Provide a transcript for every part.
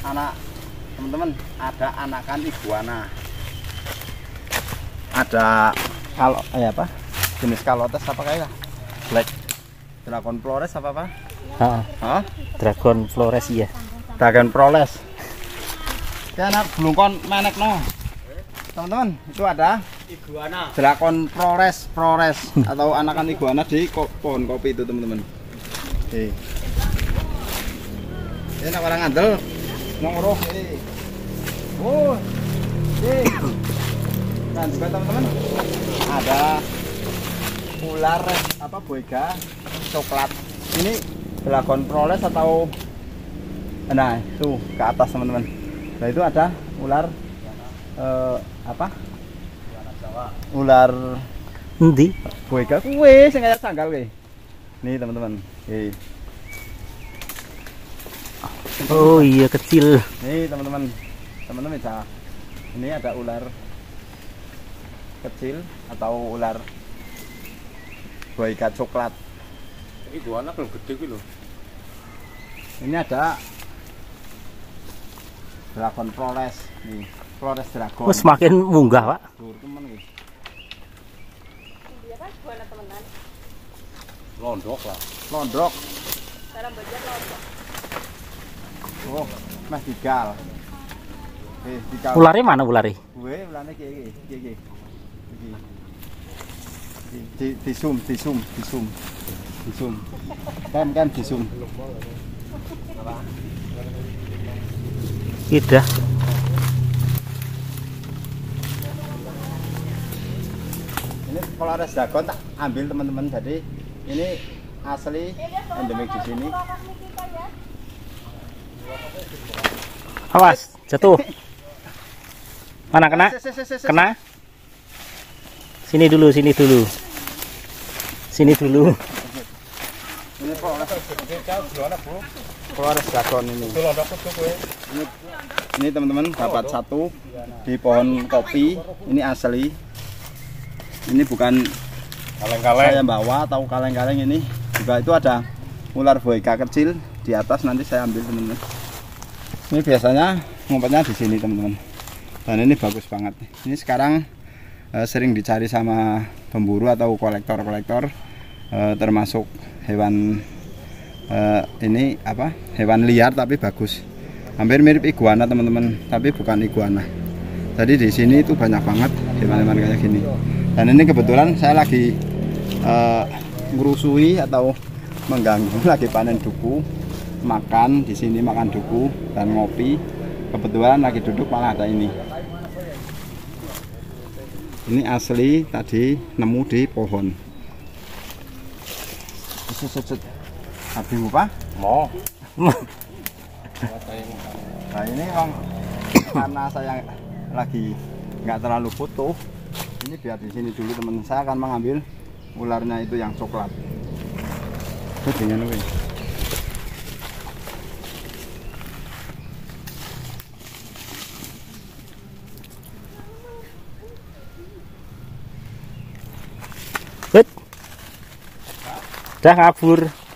anak teman-teman, ada anakan iguana. Ada kalau apa? Jenis kalotes apa kayak Black Dragon Flores apa? Hah? Dragon Flores iya. Dragon Flores. Kayak belungkon menek no. Teman-teman, itu ada iguana. Dragon Flores atau anakan iguana di pohon kopi itu, teman-teman. Ini orang ngandel nongkrong ini. Oh. Dan juga teman-teman ada ular apa boiga coklat. Ini Dragon Flores atau nah itu ke atas teman-teman. Nah itu ada ular apa? Ular Endi? boiga kuwe sing kaya sanggal kuwe. Nih teman-teman. Oh iya kecil. Nih teman-teman bisa. Ini ada ular kecil atau ular boiga coklat. Ini iguana belum gede gitu loh. Ini ada Dragon Flores nih, Flores Dragon. Oh, semakin munggah, Pak. Teman nih. Dia kan iguana temenan. Londok lah. Londok. Cara baca londok. Oh, mas digal. Digal. Ularnya mana ularnya? Ularnya iki. Di zoom. Kan di zoom. Tidak. Ini Flores Dragon tak ambil teman-teman. Jadi ini asli endemik di sini. Awas, jatuh. Mana kena? Kena? Sini dulu. Sini dulu. Ini Flores Dragon ini. Ini teman-teman dapat satu di pohon kopi. Ini asli. Ini bukan Kaleng-kaleng. saya bawa atau kaleng-kaleng ini. Juga itu ada ular boiga kecil di atas, nanti saya ambil teman-teman. Ini biasanya ngumpetnya di sini teman-teman. Dan ini bagus banget. Ini sekarang sering dicari sama pemburu atau kolektor-kolektor, termasuk hewan ini apa? Hewan liar tapi bagus. Hampir mirip iguana teman-teman, tapi bukan iguana. Jadi di sini itu banyak banget hewan-hewan kayak gini. Dan ini kebetulan saya lagi ngerusui atau mengganggu, lagi panen duku, makan di sini, makan duku dan ngopi. Kebetulan lagi duduk malah ada ini. Ini asli tadi nemu di pohon. Habis apa? Mau. Nah ini bang, karena saya lagi nggak terlalu foto, ini biar di sini dulu teman. Saya akan mengambil ularnya itu yang coklat. Itu dengan apa? Udah kabur.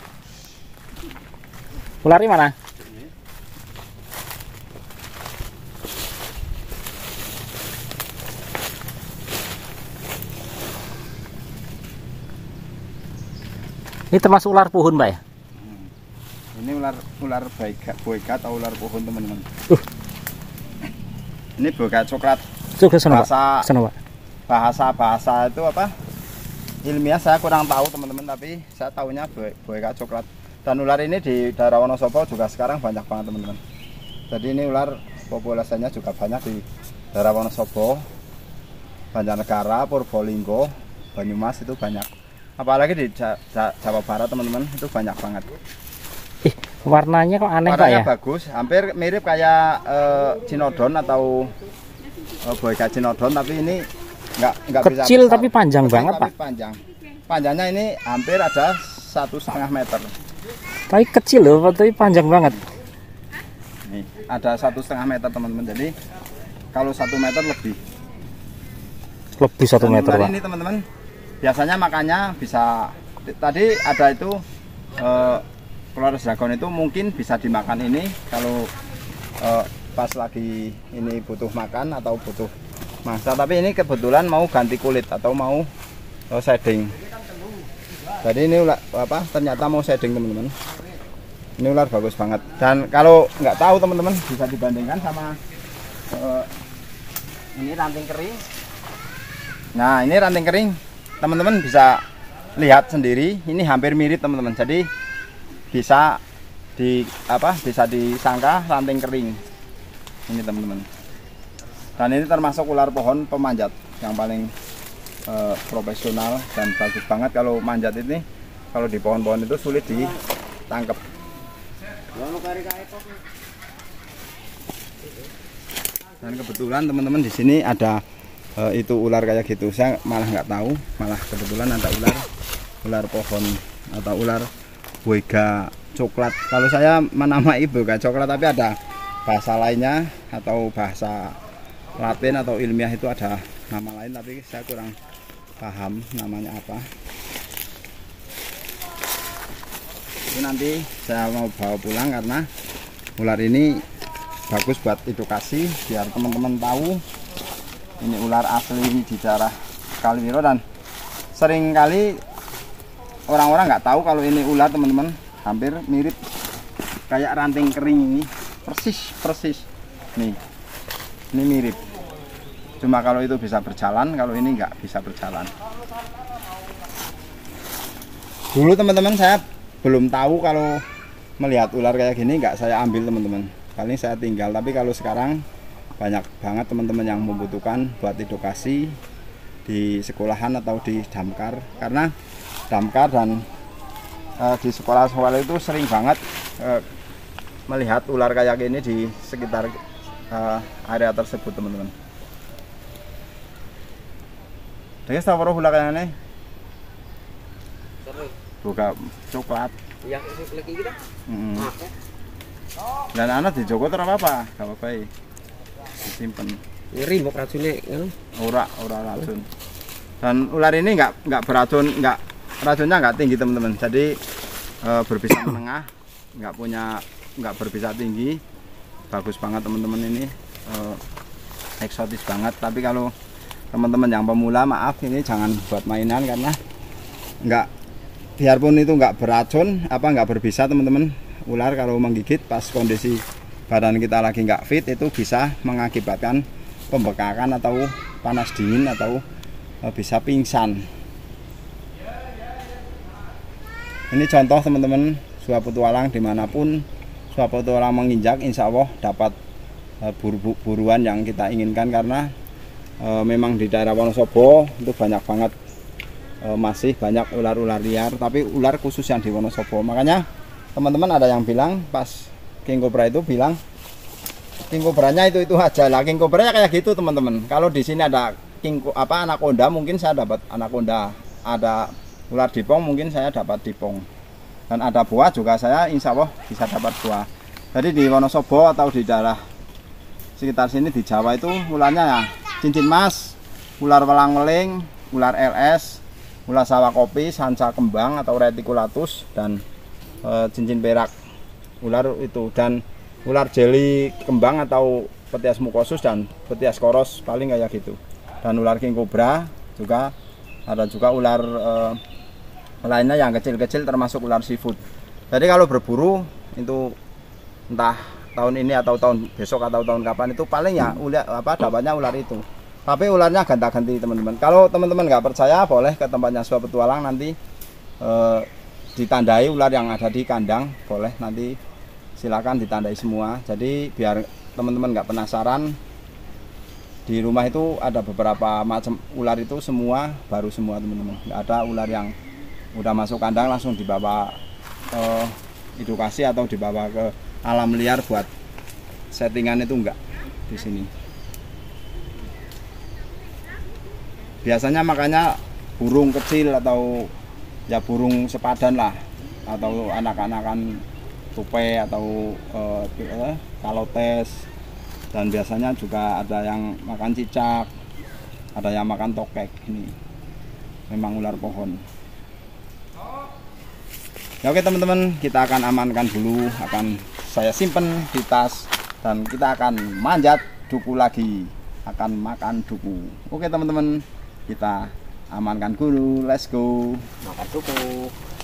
Ularnya mana? Ini termasuk ular pohon, Mbak ya? Ini ular boiga atau ular pohon teman-teman. Ini boiga coklat. Coba sana, Pak. Bahasa itu apa? Ilmiah saya kurang tahu teman-teman, tapi saya tahunya boiga coklat. Dan ular ini di daerah Wonosobo juga sekarang banyak banget teman-teman. Jadi ini ular populasinya juga banyak di daerah Wonosobo, Banjarnegara, Purbolinggo, Banyumas itu banyak. Apalagi di Jawa Barat teman-teman itu banyak banget. Warnanya kok aneh, Pak ya? Warnanya bagus, hampir mirip kayak Cynodon atau boiga Cynodon, tapi ini nggak kecil bisa tapi panjang kecil, banget, tapi Pak. Panjangnya ini hampir ada 1,5 meter. Tapi kecil loh, tapi panjang banget. Nih, ada 1,5 meter teman-teman. Jadi kalau 1 meter lebih. Lebih 1 meter, Pak. Pak. Ini teman-teman, biasanya makannya bisa. Tadi ada itu Flores Dragon itu mungkin bisa dimakan ini kalau pas lagi ini butuh makan atau butuh mangsa, tapi ini kebetulan mau ganti kulit atau mau shading. Jadi ini ular ternyata mau shading teman-teman. Ini ular bagus banget, dan kalau nggak tahu teman-teman bisa dibandingkan sama ini ranting kering. Nah, ini ranting kering teman-teman bisa lihat sendiri, ini hampir mirip teman-teman. Jadi bisa disangka ranting kering ini teman-teman. Dan ini termasuk ular pohon pemanjat yang paling profesional dan bagus banget. Kalau manjat ini, kalau di pohon-pohon itu sulit ditangkap. Dan kebetulan teman-teman di sini ada itu ular kayak gitu. Saya malah nggak tahu, malah kebetulan ada ular pohon atau ular boiga coklat. Kalau saya menamai boiga coklat, tapi ada bahasa lainnya atau bahasa Latin atau ilmiah itu ada nama lain, tapi saya kurang paham namanya apa. Itu nanti saya mau bawa pulang karena ular ini bagus buat edukasi, biar teman-teman tahu ini ular asli di daerah Kaliwiro. Dan sering kali orang-orang nggak tahu kalau ini ular teman-teman, hampir mirip kayak ranting kering ini, persis nih, ini mirip. Cuma kalau itu bisa berjalan, kalau ini nggak bisa berjalan. Dulu teman-teman saya belum tahu kalau melihat ular kayak gini nggak saya ambil teman-teman, paling saya tinggal. Tapi kalau sekarang banyak banget teman-teman yang membutuhkan buat edukasi di sekolahan atau di damkar, karena damkar dan di sekolah-sekolah itu sering banget melihat ular kayak gini di sekitar area tersebut teman-teman. Jadi sawara ular kayak ini buka coklat yang lagi kita dan anak di Joko terus apa gak apa-apa disimpan. ngeri mau racunnya kan? Ora racun. Dan ular ini nggak beracun, racunnya nggak tinggi teman-teman. Jadi berbisa menengah, nggak berbisa tinggi, bagus banget teman-teman. Ini eksotis banget. Tapi kalau teman-teman yang pemula, maaf ini jangan buat mainan, karena biarpun itu nggak beracun nggak berbisa teman-teman. Ular kalau menggigit pas kondisi badan kita lagi nggak fit itu bisa mengakibatkan pembekakan atau panas dingin atau bisa pingsan. Ini contoh teman-teman, suap petualang dimanapun suap petualang menginjak, insya Allah dapat buruan yang kita inginkan. Karena memang di daerah Wonosobo itu banyak banget, masih banyak ular-ular liar, tapi ular khusus yang di Wonosobo. Makanya teman-teman ada yang bilang pas king cobra itu bilang king cobranya itu aja lah. King cobranya kayak gitu teman-teman. Kalau di sini ada anaconda, mungkin saya dapat anaconda. Ada ular dipong, mungkin saya dapat dipong. Dan ada buah juga, saya insya Allah bisa dapat buah. Jadi di Wonosobo atau di daerah sekitar sini di Jawa itu ularnya ya cincin mas, ular welang-weling, ular LS, ular sawah kopi, sanca kembang atau reticulatus, dan cincin perak. Ular itu, dan ular jeli kembang atau petias mukosus dan petias koros, paling kayak gitu. Dan ular king cobra juga ada, juga ular lainnya yang kecil-kecil termasuk ular seafood. Jadi kalau berburu itu entah tahun ini atau tahun besok atau tahun kapan, itu paling ya dapatnya ular itu. Tapi ularnya ganti-ganti teman-teman. Kalau teman-teman nggak percaya, boleh ke tempatnya suap petualang, nanti ditandai ular yang ada di kandang, boleh nanti silakan ditandai semua. Jadi biar teman-teman nggak penasaran, di rumah itu ada beberapa macam ular, itu semua baru semua teman-teman. Nggak ada ular yang udah masuk kandang langsung dibawa edukasi atau dibawa ke alam liar buat settingan, itu enggak di sini. Biasanya makanya burung kecil atau ya burung sepadan lah, atau anak-anakan tupai atau kalotes, dan biasanya juga ada yang makan cicak, ada yang makan tokek. Ini memang ular pohon. Ya, oke teman-teman, kita akan amankan dulu, akan saya simpen di tas dan kita akan manjat duku lagi, akan makan duku. Oke teman-teman, kita amankan dulu, let's go Makan cukup.